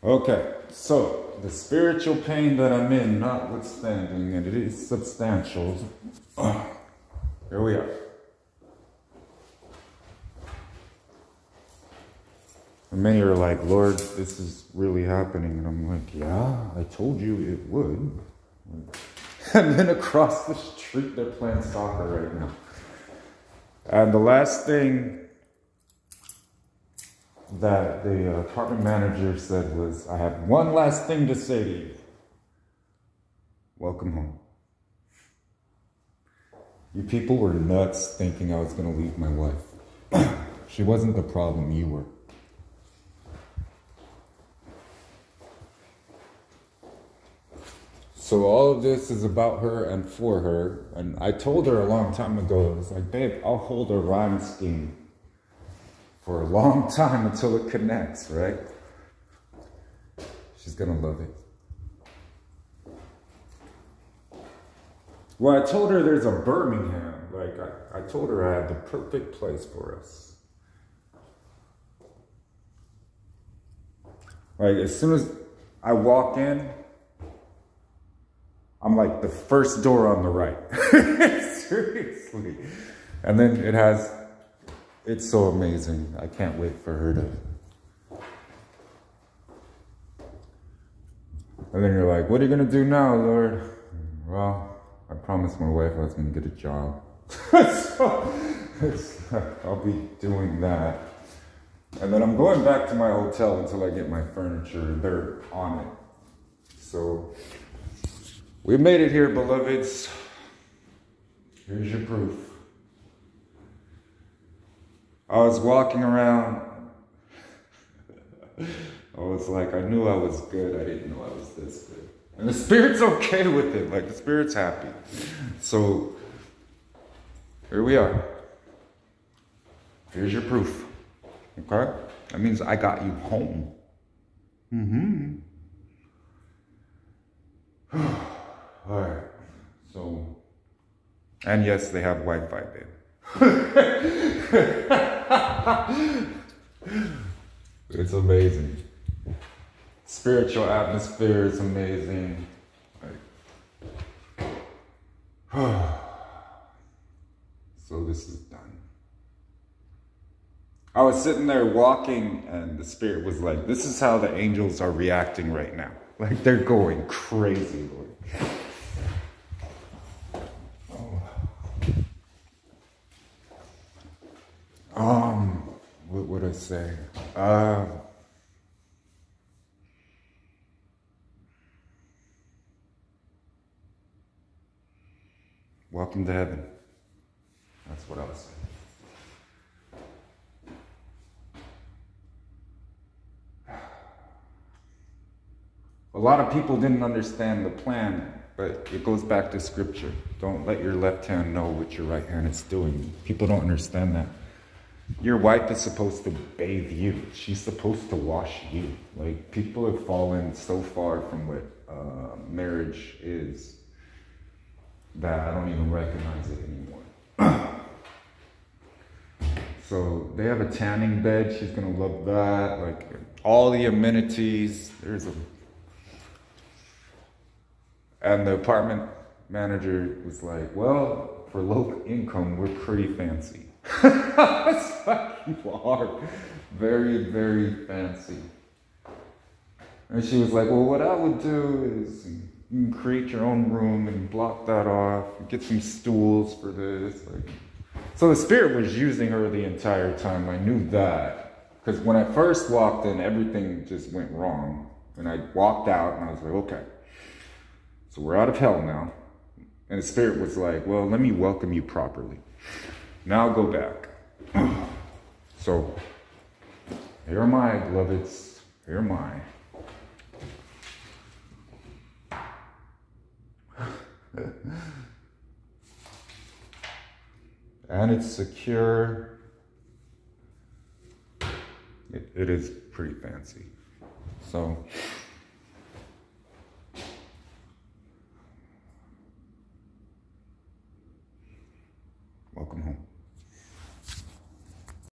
Okay, so the spiritual pain that I'm in, notwithstanding, and it is substantial. Here we are. And many are like, Lord, this is really happening. And I'm like, yeah, I told you it would. And then across the street, they're playing soccer right now. And the last thing that the apartment manager said was, I have one last thing to say to you. Welcome home. You people were nuts thinking I was going to leave my wife. She wasn't the problem, you were. So all of this is about her and for her. And I told her a long time ago, I was like, babe, I'll hold a rhyme scheme for a long time until it connects, right? She's gonna love it. Well, I told her there's a Birmingham. Like, I told her I had the perfect place for us. Like, as soon as I walk in, I'm like the first door on the right. Seriously. And then it has, it's so amazing. I can't wait for her to. And then you're like, what are you gonna do now, Lord? Well, I promised my wife I was gonna get a job. So I'll be doing that. And then I'm going back to my hotel until I get my furniture. They're on it. So we made it here, beloveds. Here's your proof. I was walking around. I was like, I knew I was good. I didn't know I was this good. And the Spirit's okay with it. Like, the Spirit's happy. So, here we are. Here's your proof. Okay? That means I got you home. Mm-hmm. All right, so, and yes, they have Wi-Fi there. It's amazing. Spiritual atmosphere is amazing. So this is done. I was sitting there walking and the Spirit was like, this is how the angels are reacting right now. Like, they're going crazy, Lord. What would I say? Welcome to heaven. That's what I was saying. A lot of people didn't understand the plan, but it goes back to scripture. Don't let your left hand know what your right hand is doing. People don't understand that. Your wife is supposed to bathe you. She's supposed to wash you. Like, people have fallen so far from what marriage is that I don't even recognize it anymore. So they have a tanning bed. She's gonna love that. Like, all the amenities. And the apartment manager was like, well, for low income, we're pretty fancy. It's like, you are very, very fancy. And she was like, well, what I would do is you can create your own room and block that off, get some stools for this. Like, so the Spirit was using her the entire time. I knew that. Because when I first walked in, everything just went wrong. And I walked out and I was like, okay. So we're out of hell now. And the Spirit was like, well, let me welcome you properly. Now go back. So, here am I, beloveds. Here am I. And it's secure. It is pretty fancy. So